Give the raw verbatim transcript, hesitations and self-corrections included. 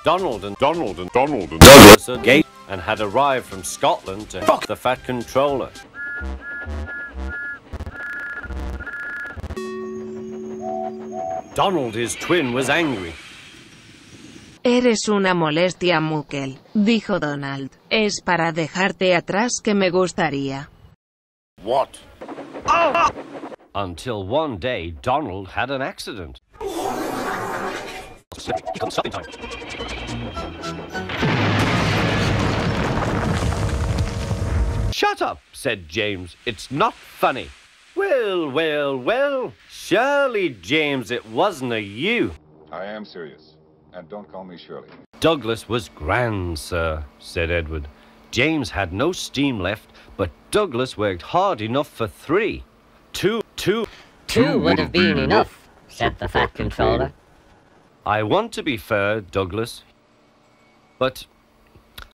Donald and Donald and Donald and Douglas at gate and had arrived from Scotland to fuck the Fat Controller. Donald, his twin, was angry. Eres una molestia, Mukel, dijo Donald. Es para dejarte atrás que me gustaría. What? Oh! Until one day, Donald had an accident. Shut up, said James. It's not funny. Well, well, well. Surely, James, it wasn't a you. I am serious. And don't call me Shirley. Douglas was grand, sir, said Edward. James had no steam left, but Douglas worked hard enough for three. Two, two. Two would have been enough, said the Fat Controller. I want to be fair, Douglas, but